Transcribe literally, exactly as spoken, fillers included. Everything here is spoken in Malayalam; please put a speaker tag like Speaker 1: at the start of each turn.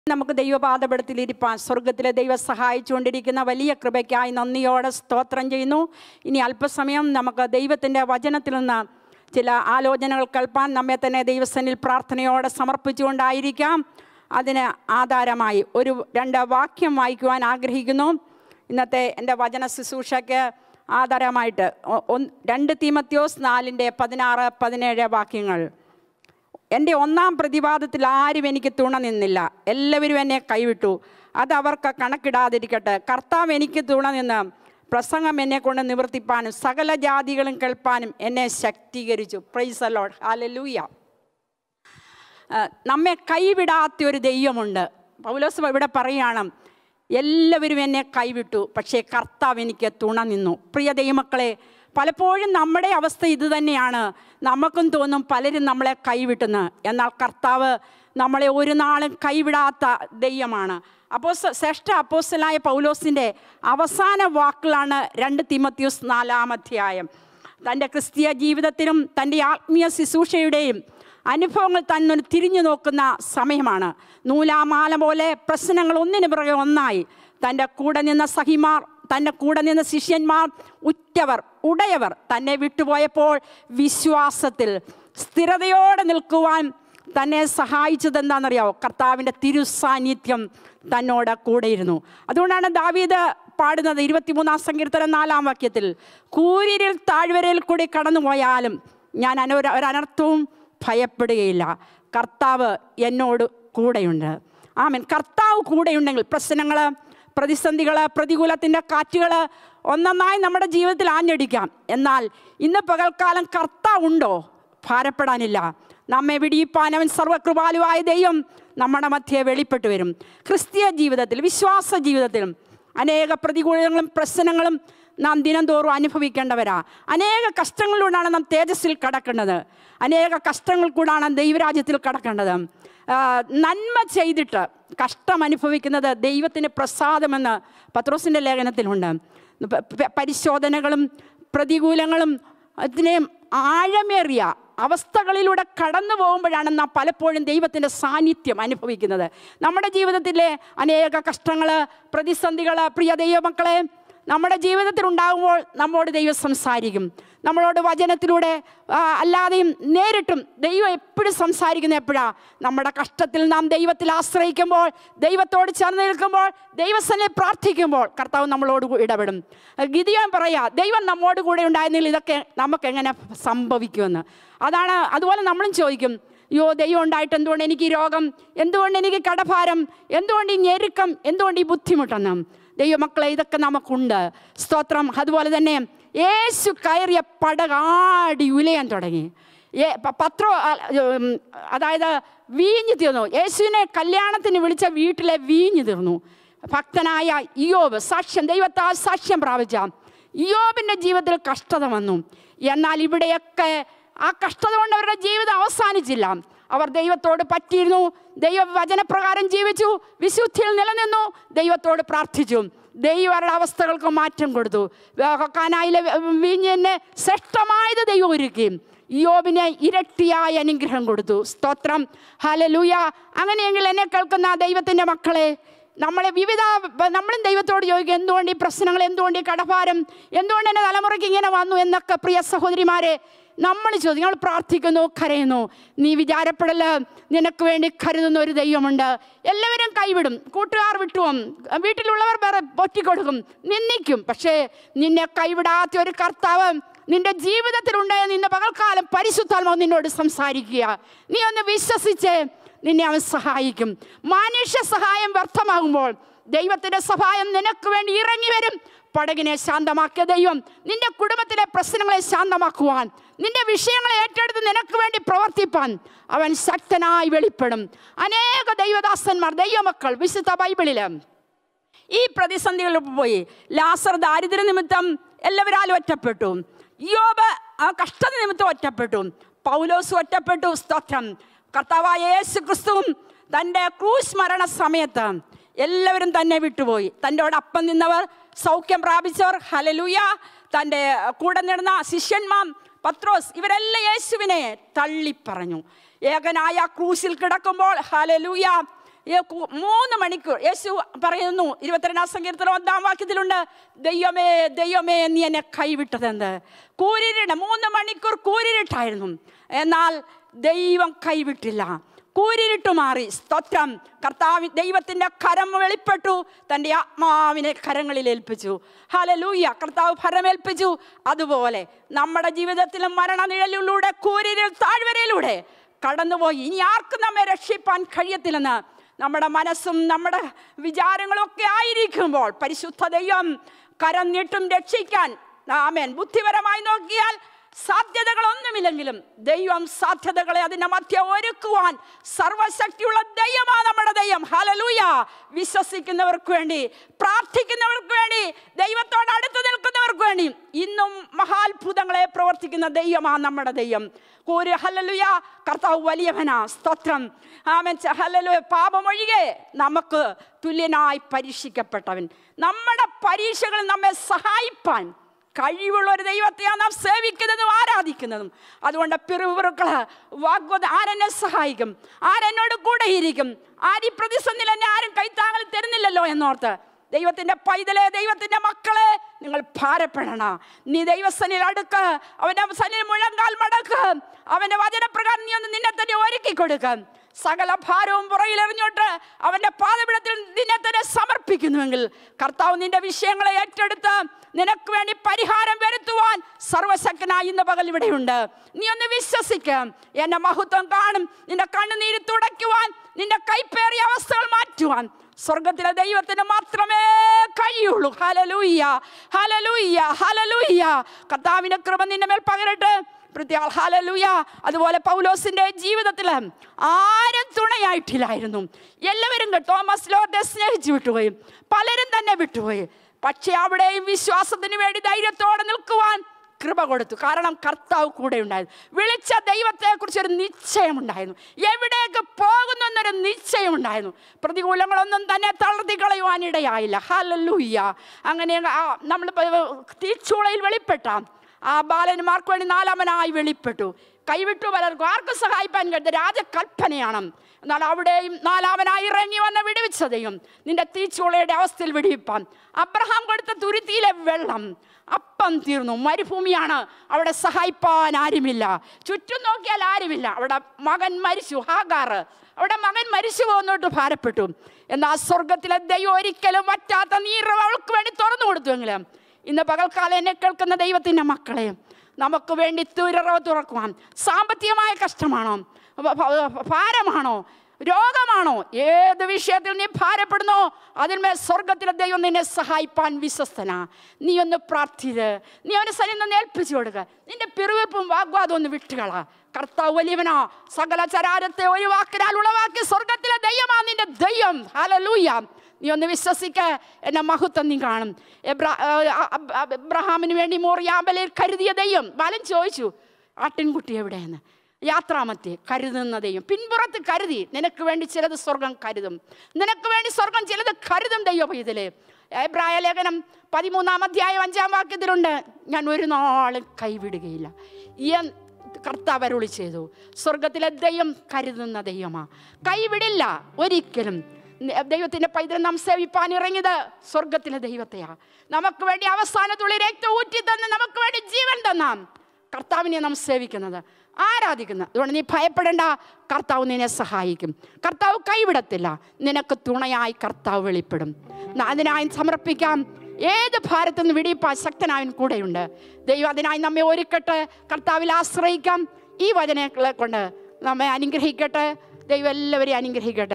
Speaker 1: നമുക്ക് ദൈവപാദപീഠത്തിലിരിപ്പാൻ സ്വർഗത്തിലെ ദൈവം സഹായിച്ചുകൊണ്ടിരിക്കുന്ന വലിയ കൃപയ്ക്കായി നന്ദിയോടെ സ്തോത്രം ചെയ്യുന്നു. ഇനി അല്പസമയം നമുക്ക് ദൈവത്തിൻ്റെ വചനത്തിൽ നിന്ന് ചില ആലോചനകൾ കേൾപ്പാൻ നമ്മെ തന്നെ ദൈവസന്നിധിയിൽ പ്രാർത്ഥനയോടെ സമർപ്പിച്ചുകൊണ്ടായിരിക്കാം. അതിന് ആധാരമായി ഒരു രണ്ട് വാക്യം വായിക്കുവാൻ ആഗ്രഹിക്കുന്നു. ഇന്നത്തെ എൻ്റെ വചന ശുശ്രൂഷയ്ക്ക് ആധാരമായിട്ട് രണ്ട് തീമോഥെയോസ് നാലിൻ്റെ പതിനാറ് പതിനേഴ് വാക്യങ്ങൾ. എൻ്റെ ഒന്നാം പ്രതിവാദത്തിൽ ആരും എനിക്ക് തുണ നിന്നില്ല, എല്ലാവരും എന്നെ കൈവിട്ടു. അത് അവർക്ക് കണക്കിടാതിരിക്കട്ടെ. കർത്താവ് എനിക്ക് തുണ നിന്ന് പ്രസംഗം എന്നെ കൊണ്ട് നിവർത്തിപ്പാനും സകല ജാതികളും കേൾപ്പാനും എന്നെ ശക്തീകരിച്ചു. Praise the lord, hallelujah. നമ്മെ കൈവിടാത്ത ഒരു ദൈവമുണ്ട്. പൗലോസ് ഇവിടെ പറയുകയാണ്, എല്ലാവരും എന്നെ കൈവിട്ടു, പക്ഷേ കർത്താവ് എനിക്ക് തുണ നിന്നു. പ്രിയ ദൈവമക്കളെ, പലപ്പോഴും നമ്മുടെ അവസ്ഥ ഇത് തന്നെയാണ്. നമുക്കും തോന്നും പലരും നമ്മളെ കൈവിട്ടെന്ന്. എന്നാൽ കർത്താവ് നമ്മളെ ഒരു നാളും കൈവിടാത്ത ദൈവമാണ്. അപ്പോൾ ശ്രേഷ്ഠ അപ്പോസ്തലനായ പൗലോസിൻ്റെ അവസാന വാക്കുകളാണ് രണ്ട് തീമോഥെയോസ് നാലാം അധ്യായം. തൻ്റെ ക്രിസ്തീയ ജീവിതത്തിലും തൻ്റെ ആത്മീയ ശുശ്രൂഷയുടെയും അനുഭവങ്ങൾ തന്നെ തിരിഞ്ഞു നോക്കുന്ന സമയമാണ്. നൂലാമാല പോലെ പ്രശ്നങ്ങൾ ഒന്നിനു പുറകെ ഒന്നായി തൻ്റെ കൂടെ നിന്ന സഹിമാർ, തൻ്റെ കൂടെ നിന്ന ശിഷ്യന്മാർ, ഉറ്റവർ, ഉടയവർ തന്നെ വിട്ടുപോയപ്പോൾ വിശ്വാസത്തിൽ സ്ഥിരതയോടെ നിൽക്കുവാൻ തന്നെ സഹായിച്ചത് എന്താണെന്നറിയാമോ? കർത്താവിൻ്റെ തിരുസാന്നിധ്യം തന്നോട് കൂടെയിരുന്നു. അതുകൊണ്ടാണ് ദാവീദ് പാടുന്നത് ഇരുപത്തിമൂന്നാം സങ്കീർത്തനം നാലാം വാക്യത്തിൽ, കൂരിരുൾ താഴ്വരയിൽ കൂടി കടന്നുപോയാലും ഞാൻ അന ഒരനർത്ഥവും ഭയപ്പെടുകയില്ല, കർത്താവ് എന്നോട് കൂടെയുണ്ട്. ആമേൻ. കർത്താവ് കൂടെയുണ്ടെങ്കിൽ പ്രശ്നങ്ങൾ, പ്രതിസന്ധികൾ, പ്രതികൂലത്തിൻ്റെ കാറ്റുകൾ ഒന്നൊന്നായി നമ്മുടെ ജീവിതത്തിൽ ആഞ്ഞടിക്കാം. എന്നാൽ ഇന്ന് പകൽക്കാലം കർത്താവ് ഉണ്ടോ? ഭാരപ്പെടാനില്ല. നമ്മെ വിടിയിപ്പാൻ അവൻ സർവ്വകൃപാലുവായ ദൈവം നമ്മുടെ മധ്യേ വെളിപ്പെട്ടു വരും. ക്രിസ്തീയ ജീവിതത്തിൽ, വിശ്വാസ ജീവിതത്തിലും അനേക പ്രതികൂലങ്ങളും പ്രശ്നങ്ങളും നാം ദിനം തോറും അനുഭവിക്കേണ്ടവരാ. അനേക കഷ്ടങ്ങളിലൂടെയാണ് നാം തേജസ്സിൽ കടക്കേണ്ടത്. അനേക കഷ്ടങ്ങൾ കൂടാണ് ദൈവരാജ്യത്തിൽ കടക്കേണ്ടത്. നന്മ ചെയ്തിട്ട് കഷ്ടം അനുഭവിക്കുന്നത് ദൈവത്തിന് പ്രസാദമെന്ന് പത്രോസിൻ്റെ ലേഖനത്തിലുണ്ട്. പരിശോധനകളും പ്രതികൂലങ്ങളും അതിനെയും ആഴമേറിയ അവസ്ഥകളിലൂടെ കടന്നു പോകുമ്പോഴാണ് നാം പലപ്പോഴും ദൈവത്തിൻ്റെ സാന്നിധ്യം അനുഭവിക്കുന്നത്. നമ്മുടെ ജീവിതത്തിലെ അനേക കഷ്ടങ്ങൾ, പ്രതിസന്ധികൾ, പ്രിയ ദൈവമക്കളെ, നമ്മുടെ ജീവിതത്തിൽ ഉണ്ടാകുമ്പോൾ നമ്മോട് ദൈവം സംസാരിക്കും. നമ്മളോട് വചനത്തിലൂടെ അല്ലാതെയും നേരിട്ടും ദൈവം എപ്പോഴും സംസാരിക്കുന്ന എപ്പോഴാണ്? നമ്മുടെ കഷ്ടത്തിൽ നാം ദൈവത്തിൽ ആശ്രയിക്കുമ്പോൾ, ദൈവത്തോട് ചേർന്ന് നിൽക്കുമ്പോൾ, ദൈവസന്നിധിയിൽ പ്രാർത്ഥിക്കുമ്പോൾ കർത്താവ് നമ്മളോട് ഇടപെടും. ഗിദിയോൻ പറയാ, ദൈവം നമ്മോട് കൂടെ ഉണ്ടായിരുന്നെങ്കിൽ ഇതൊക്കെ നമുക്കെങ്ങനെ സംഭവിക്കുമെന്ന്. അതാണ്. അതുപോലെ നമ്മളും ചോദിക്കും, അയ്യോ ദൈവം ഉണ്ടായിട്ട് എന്തുകൊണ്ട് എനിക്ക് ഈ രോഗം, എന്തുകൊണ്ട് എനിക്ക് കടഭാരം, എന്തുകൊണ്ട് ഈ ഞെരുക്കം, എന്തുകൊണ്ട് ഈ ബുദ്ധിമുട്ടെന്ന്. ദൈവമക്കളെ, ഇതൊക്കെ നമുക്കുണ്ട്. സ്തോത്രം. അതുപോലെ തന്നെ യേശു കയറിയ പടകാടി ഉലയാൻ തുടങ്ങി. പത്രോ അതായത് വീഞ്ഞു തീർന്നു. യേശുവിനെ കല്യാണത്തിന് വിളിച്ച വീട്ടിലെ വീഞ്ഞു തീർന്നു. ഭക്തനായ ഇയ്യോബ് സാക്ഷ്യം, ദൈവത്താൽ സാക്ഷ്യം പ്രാപിച്ച ഇയ്യോബിൻ്റെ ജീവിതത്തിൽ കഷ്ടത വന്നു. എന്നാൽ ഇവിടെയൊക്കെ ആ കഷ്ടത കൊണ്ട് അവരുടെ ജീവിതം അവസാനിച്ചില്ല. അവർ ദൈവത്തോട് പറ്റിയിരുന്നു, ദൈവ വചനപ്രകാരം ജീവിച്ചു, വിശുദ്ധിയിൽ നിലനിന്നു, ദൈവത്തോട് പ്രാർത്ഥിച്ചു. ദൈവം അവരുടെ അവസ്ഥകൾക്ക് മാറ്റം കൊടുത്തു. കാനായിലെ വീഞ്ഞിനെ ശ്രേഷ്ഠമായത് ദൈവം ഒരുക്കി. ഇയ്യോബിന് ഇരട്ടിയായ അനുഗ്രഹം കൊടുത്തു. സ്തോത്രം, ഹല്ലേലൂയ. അങ്ങനെയെങ്കിൽ എന്നെ കേൾക്കുന്ന ദൈവത്തിൻ്റെ മക്കളെ, നമ്മളെ വിവിധ നമ്മളും ദൈവത്തോട് ചോദിക്കും, എന്തുകൊണ്ട് ഈ പ്രശ്നങ്ങൾ, എന്തുകൊണ്ട് ഈ കടഭാരം, എന്തുകൊണ്ട് എൻ്റെ തലമുറയ്ക്ക് ഇങ്ങനെ വന്നു എന്നൊക്കെ. പ്രിയ സഹോദരിമാരെ, നമ്മൾ ചോദിക്കും, നമ്മൾ പ്രാർത്ഥിക്കുന്നു, കരയുന്നു. നീ വിചാരപ്പെടല്, നിനക്ക് വേണ്ടി കരുതുന്ന ഒരു ദൈവമുണ്ട്. എല്ലാവരും കൈവിടും, കൂട്ടുകാർ വിട്ടുപോകും, വീട്ടിലുള്ളവർ വേറെ പൊറ്റിക്കൊടുക്കും, നിന്ദിക്കും. പക്ഷേ നിന്നെ കൈവിടാത്ത ഒരു കർത്താവ് നിന്റെ ജീവിതത്തിലുണ്ടായ നിന്റെ പകൽക്കാലം പരിശുദ്ധാത്മാവ് നിന്നോട് സംസാരിക്കുക. നീ ഒന്ന് വിശ്വസിച്ച് നിന്നെ അവൻ സഹായിക്കും. മനുഷ്യ സഹായം വ്യർത്ഥമാകുമ്പോൾ ദൈവത്തിൻ്റെ സഹായം നിനക്ക് വേണ്ടി ഇറങ്ങി വരും. പടകിനെ ശാന്തമാക്കിയ ദൈവം നിന്റെ കുടുംബത്തിലെ പ്രശ്നങ്ങളെ ശാന്തമാക്കുവാൻ, നിന്റെ വിഷയങ്ങളെ ഏറ്റെടുത്ത് നിനക്ക് വേണ്ടി പ്രവർത്തിപ്പാൻ അവൻ ശക്തനായി വെളിപ്പെടും. അനേക ദൈവദാസന്മാർ, ദൈവമക്കൾ വിശുദ്ധ ബൈബിളിൽ ഈ പ്രതിസന്ധികളിൽ പോയി. ലാസർ ദാരിദ്ര്യ നിമിത്തം എല്ലാവരാലും ഒറ്റപ്പെട്ടു. ഇയ്യോബ് ആ കഷ്ടത നിമിത്തം ഒറ്റപ്പെട്ടു. പൗലോസ് ഒറ്റപ്പെട്ടു. സ്തോത്രം. കർത്താവായ യേശു ക്രിസ്തുവും തൻ്റെ ക്രൂശ് മരണ സമയത്ത് എല്ലാവരും തന്നെ വിട്ടുപോയി. തൻ്റെയോടൊപ്പം നിന്നവർ, സൗഖ്യം പ്രാപിച്ചവർ, ഹല്ലേലൂയ, തൻ്റെ കൂടെ നടന്ന ശിഷ്യന്മാർ, പത്രോസ്, ഇവരെല്ലാം യേശുവിനെ തള്ളിപ്പറഞ്ഞു. ഏകനായ ക്രൂശിൽ കിടക്കുമ്പോൾ, ഹല്ലേലൂയ, മൂന്ന് മണിക്കൂർ യേശു പറയുന്നു, ഇരുപത്തിരണ്ടാം സങ്കീർത്തനം ഒന്നാം വാക്യത്തിലുണ്ട്, ദൈവമേ ദൈവമേ നീ എന്നെ കൈവിട്ടതെന്ത്. കൂരിരുട്ട്, മൂന്ന് മണിക്കൂർ കൂരിരുട്ടായിരുന്നു, എന്നാൽ ദൈവം കൈവിട്ടില്ല. കൂരിരുട്ട് മാറി. സ്തോത്രം. കർത്താവ് ദൈവത്തിൻ്റെ കരം വെളിപ്പെട്ടു, തൻ്റെ ആത്മാവിനെ കരങ്ങളിൽ ഏൽപ്പിച്ചു. ഹല്ലേലൂയ. കർത്താവ് ഫലമേൽപ്പിച്ചു. അതുപോലെ നമ്മുടെ ജീവിതത്തിലും മരണനിഴലിലൂടെ കൂരിരുൾ താഴ്വരയിലൂടെ കടന്നുപോയി ഇനി ആർക്കും നമ്മെ രക്ഷിപ്പാൻ കഴിയത്തില്ലെന്ന് നമ്മുടെ മനസ്സും നമ്മുടെ വിചാരങ്ങളും ഒക്കെ ആയിരിക്കുമ്പോൾ പരിശുദ്ധ ദൈവം കരം നീട്ടും രക്ഷിക്കാൻ. ആമേൻ. ബുദ്ധിപരമായി നോക്കിയാൽ സാധ്യതകളൊന്നുമില്ലെങ്കിലും ദൈവം സാധ്യതകളെ അതിൻ്റെ മധ്യ ഒരുക്കുവാൻ സർവശക്തിയുള്ള ദൈവമാണ് നമ്മുടെ ദൈവം. ഹല്ലേലൂയ. വിശ്വസിക്കുന്നവർക്ക് വേണ്ടി, പ്രാർത്ഥിക്കുന്നവർക്ക് വേണ്ടി, ദൈവത്തോട് അടുത്ത് നിൽക്കുന്നവർക്ക് വേണ്ടി ഇന്നും മഹാത്ഭുതങ്ങളെ പ്രവർത്തിക്കുന്ന ദൈവമാണ് നമ്മുടെ ദൈവം. ഒരു ഹല്ലേലൂയ. കർത്താവ് വലിയവനാ. സ്തോത്രം. ആമേൻ. ഹല്ലേലൂയ. പാപമൊഴികെ നമുക്ക് തുല്യനായി പരീക്ഷിക്കപ്പെട്ടവൻ. നമ്മുടെ പരീക്ഷകൾ നമ്മെ സഹായിപ്പാൻ കഴിവുള്ള ഒരു ദൈവത്തെയാണ് നാം സേവിക്കുന്നതും ആരാധിക്കുന്നതും. അതുകൊണ്ട് പിറുപിറുക്കള് വാഗ്വത ആരെന്നെ സഹായിക്കും, ആരെന്നോട് കൂടെ ഇരിക്കും, ആര് ഈ പ്രതിസന്ധിയിൽ എന്നെ ആരും കൈത്താങ്ങൽ തരുന്നില്ലല്ലോ എന്നോർത്ത് ദൈവത്തിൻ്റെ പൈതലെ, ദൈവത്തിൻ്റെ മക്കളെ, നിങ്ങൾ ഭാരപ്പെടണ. നീ ദൈവസനിൽ അടുക്ക്, അവൻ്റെ സനിൽ മുഴങ്കാൽ മടക്ക്, അവൻ്റെ വചനപ്രകാരം നീ ഒന്ന് നിന്നെ തന്നെ ഒരുക്കി കൊടുക്കുക. സകല ഭാരവും പുറകിലെറിഞ്ഞോട്ട് അവൻ്റെ പാദപീഠത്തിൽ നിന്നെ തന്നെ സമർപ്പിക്കുന്നുവെങ്കിൽ കർത്താവ് നിന്റെ വിഷയങ്ങളെ ഏറ്റെടുത്ത് നിനക്ക് വേണ്ടി പരിഹാരം വരുത്തുവാൻ സർവശക്തനായി ഇന്ന് പകൽ ഇവിടെയുണ്ട്. നീ ഒന്ന് വിശ്വസിക്കാം. എന്റെ മഹത്വം കാണും. നിന്റെ കണ്ണുനീര് തുടയ്ക്കുവാൻ, നിന്റെ കൈപ്പേറിയ അവസ്ഥകൾ മാറ്റുവാൻ സ്വർഗത്തിലെ ദൈവത്തിന് മാത്രമേ കഴിയുള്ളൂ. Hallelujah, hallelujah, hallelujah. കർത്താവിന്റെ കൃപ നിന്റെ മേൽ പകരട്ടെ. പ്രത്യേക ഹല്ലേലൂയ. അതുപോലെ പൗലോസിന്റെ ജീവിതത്തിൽ ആരും തുണയായിട്ടില്ലായിരുന്നു. എല്ലാവരും തോമസ് ലോർഡെ സ്നേഹിച്ചു വിട്ടുപോയി, പലരും തന്നെ വിട്ടുപോയി. പക്ഷെ അവിടെയും വിശ്വാസത്തിന് വേണ്ടി ധൈര്യത്തോടെ നിൽക്കുവാൻ കൃപ കൊടുത്തു. കാരണം കർത്താവ് കൂടെ ഉണ്ടായിരുന്നു. വിളിച്ച ദൈവത്തെക്കുറിച്ച് ഒരു നിശ്ചയമുണ്ടായിരുന്നു. എവിടേക്ക് പോകുന്നു എന്നൊരു നിശ്ചയമുണ്ടായിരുന്നു. പ്രതികൂലങ്ങളൊന്നും തന്നെ തളർത്തി കളയുവാൻ ഇടയായില്ല. ഹല്ലേലൂയ. അങ്ങനെ നമ്മൾ തീച്ചൂളയിൽ വെളിപ്പെട്ട ആ ബാലന്മാർക്ക് വേണ്ടി നാലാമനായി വെളിപ്പെട്ടു. കൈവിട്ടു പലർക്കും ആർക്കും സഹായിപ്പാൻ കഴിയുന്ന രാജകൽപ്പനയാണ്. എന്നാൽ അവിടെയും നാലാമനായി ഇറങ്ങി വന്ന വിടുവിച്ച ദൈവം നിന്റെ തീച്ചൂളയുടെ അവസ്ഥയിൽ വിടുവിപ്പാൻ. അബ്രഹാം കൊടുത്ത തുരുത്തിയിലെ വെള്ളം അപ്പം തീർന്നു. മരുഭൂമിയാണ്, അവിടെ സഹായിപ്പാൻ ആരുമില്ല. ചുറ്റും നോക്കിയാൽ ആരുമില്ല. അവിടെ മകൻ മരിച്ചു, ഹാഗാർ. അവിടെ മകൻ മരിച്ചു പോകുന്നോട്ട് ഭാരപ്പെട്ടു. എന്നാൽ സ്വർഗത്തിലെ ദൈവം ഒരിക്കലും വറ്റാത്ത നീർ അവൾക്ക് വേണ്ടി തുറന്നു കൊടുത്തുവെങ്കിലും ഇന്ന് പകൽക്കാലം എന്നെ കേൾക്കുന്ന ദൈവത്തിൻ്റെ മക്കളെ, നമുക്ക് വേണ്ടി തുരറവ് തുറക്കുവാൻ സാമ്പത്തികമായ കഷ്ടമാണോ, ഭാരമാണോ, രോഗമാണോ, ഏത് വിഷയത്തിൽ നീ ഭാരപ്പെടുന്നോ അതിന്മേൽ സ്വർഗത്തിലെ ദൈവം നിന്നെ സഹായിപ്പാൻ വിശ്വസ്തനാ. നീ ഒന്ന് പ്രാർത്ഥിച്ച് നീ അവനെ സന്നിധി ഏൽപ്പിച്ചു കൊടുക്കുക. നിന്റെ പിറുവിറുപ്പും വാഗ്വാദം ഒന്ന് വിട്ടുകള. കർത്താവ് വലിയവനാ. സകല ചരാചരത്തെ ഒരു വാക്കിനാൽ ഉളവാക്കി സ്വർഗത്തിലെ ദൈവമാ നിന്റെ ദൈവം. ഹല്ലേലൂയ. നീ ഒന്ന് വിശ്വസിക്ക. എന്നെ മഹത്വം നീ കാണും. എബ്രാ എബ്രഹാമിന് വേണ്ടി മോറിയാമ്പലയിൽ കരുതിയ ദൈവം. ബാലൻ ചോദിച്ചു, ആട്ടിൻകുട്ടി എവിടെയെന്ന്. യാത്രാമത്തെ കരുതുന്ന ദൈവം പിൻപുറത്ത് കരുതി. നിനക്ക് വേണ്ടി ചിലത് സ്വർഗം കരുതും. നിനക്ക് വേണ്ടി സ്വർഗം ചിലത് കരുതും ദൈവം. ഇതിലെ എബ്രായ ലേഖനം പതിമൂന്നാം അധ്യായം അഞ്ചാം വാക്യത്തിലുണ്ട്, ഞാൻ ഒരു നാളും കൈവിടുകയില്ല. ഈ കർത്താവ് അരുളി ചെയ്തു. സ്വർഗത്തിലെ ദൈവം കരുതുന്ന ദൈവമാ, കൈവിടില്ല ഒരിക്കലും. ദൈവത്തിന്റെ പൈതൃക നാം സേവിപ്പാൻ ഇറങ്ങിയത് സ്വർഗത്തിലെ ദൈവത്തെയാ. നമുക്ക് വേണ്ടി അവസാനത്തുള്ളി രക്തം ഊറ്റി തന്ന് നമുക്ക് വേണ്ടി ജീവൻ തന്നാം കർത്താവിനെ നാം സേവിക്കുന്നത്, ആരാധിക്കുന്നത്. അതുകൊണ്ട് നീ ഭയപ്പെടേണ്ട. കർത്താവ് നിന്നെ സഹായിക്കും. കർത്താവ് കൈവിടത്തില്ല. നിനക്ക് തുണയായി കർത്താവ് വെളിപ്പെടും. അതിനായി സമർപ്പിക്കാം. ഏത് ഭാരത്തു നിന്ന് വിടിയിപ്പാൻ ശക്തനായൻ കൂടെയുണ്ട്. ദൈവം അതിനായി നമ്മെ ഒരുക്കട്ടെ. കർത്താവിൽ ആശ്രയിക്കാം. ഈ വചനങ്ങളെ കൊണ്ട് നമ്മെ അനുഗ്രഹിക്കട്ടെ. ദൈവം എല്ലാവരെയും അനുഗ്രഹിക്കട്ടെ.